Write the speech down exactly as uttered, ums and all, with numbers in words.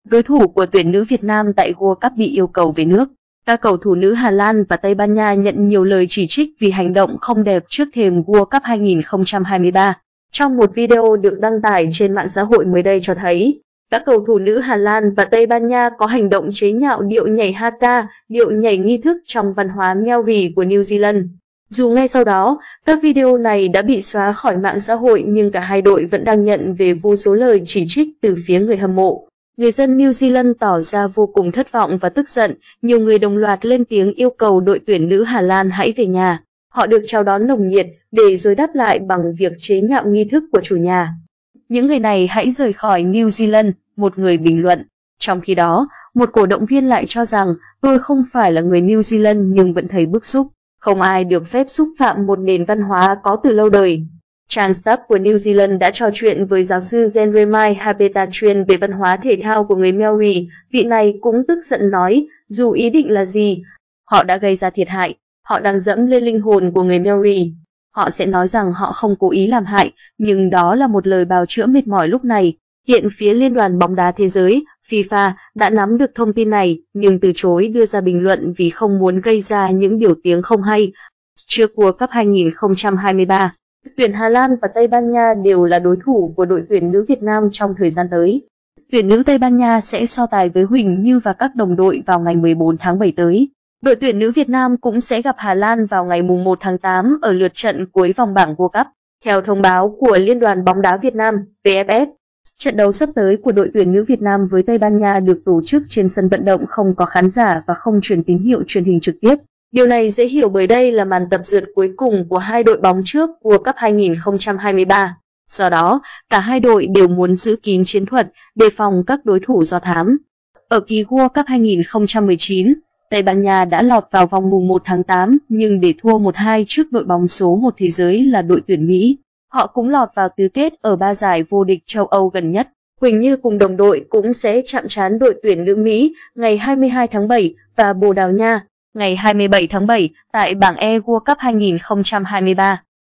Đối thủ của tuyển nữ Việt Nam tại World Cup bị yêu cầu về nước. Các cầu thủ nữ Hà Lan và Tây Ban Nha nhận nhiều lời chỉ trích vì hành động không đẹp trước thềm World Cup hai nghìn không trăm hai mươi ba. Trong một video được đăng tải trên mạng xã hội mới đây cho thấy, các cầu thủ nữ Hà Lan và Tây Ban Nha có hành động chế nhạo điệu nhảy Haka, điệu nhảy nghi thức trong văn hóa Maori của New Zealand. Dù ngay sau đó, các video này đã bị xóa khỏi mạng xã hội nhưng cả hai đội vẫn đang nhận về vô số lời chỉ trích từ phía người hâm mộ. Người dân New Zealand tỏ ra vô cùng thất vọng và tức giận, nhiều người đồng loạt lên tiếng yêu cầu đội tuyển nữ Hà Lan hãy về nhà. Họ được chào đón nồng nhiệt để rồi đáp lại bằng việc chế nhạo nghi thức của chủ nhà. Những người này hãy rời khỏi New Zealand, một người bình luận. Trong khi đó, một cổ động viên lại cho rằng tôi không phải là người New Zealand nhưng vẫn thấy bức xúc. Không ai được phép xúc phạm một nền văn hóa có từ lâu đời. Trang Staff của New Zealand đã trò chuyện với giáo sư Jeremiah Habetachien về văn hóa thể thao của người Maori. Vị này cũng tức giận nói, dù ý định là gì, họ đã gây ra thiệt hại. Họ đang dẫm lên linh hồn của người Maori. Họ sẽ nói rằng họ không cố ý làm hại, nhưng đó là một lời bào chữa mệt mỏi lúc này. Hiện phía Liên đoàn bóng đá thế giới, FIFA, đã nắm được thông tin này, nhưng từ chối đưa ra bình luận vì không muốn gây ra những điều tiếng không hay. Trước World Cup hai nghìn không trăm hai mươi ba, tuyển Hà Lan và Tây Ban Nha đều là đối thủ của đội tuyển nữ Việt Nam trong thời gian tới. Tuyển nữ Tây Ban Nha sẽ so tài với Huỳnh Như và các đồng đội vào ngày mười bốn tháng bảy tới. Đội tuyển nữ Việt Nam cũng sẽ gặp Hà Lan vào ngày mùng một tháng tám ở lượt trận cuối vòng bảng World Cup. Theo thông báo của Liên đoàn bóng đá Việt Nam, V F F, trận đấu sắp tới của đội tuyển nữ Việt Nam với Tây Ban Nha được tổ chức trên sân vận động không có khán giả và không truyền tín hiệu truyền hình trực tiếp. Điều này dễ hiểu bởi đây là màn tập dượt cuối cùng của hai đội bóng trước World Cup hai nghìn không trăm hai mươi ba. Do đó, cả hai đội đều muốn giữ kín chiến thuật, đề phòng các đối thủ do thám. Ở kỳ World Cup hai nghìn không trăm mười chín, Tây Ban Nha đã lọt vào vòng mùng một tháng tám nhưng để thua một hai trước đội bóng số một thế giới là đội tuyển Mỹ. Họ cũng lọt vào tứ kết ở ba giải vô địch châu Âu gần nhất. Huỳnh Như cùng đồng đội cũng sẽ chạm trán đội tuyển nữ Mỹ ngày hai mươi hai tháng bảy và Bồ Đào Nha ngày hai mươi bảy tháng bảy tại bảng E World Cup hai nghìn không trăm hai mươi ba.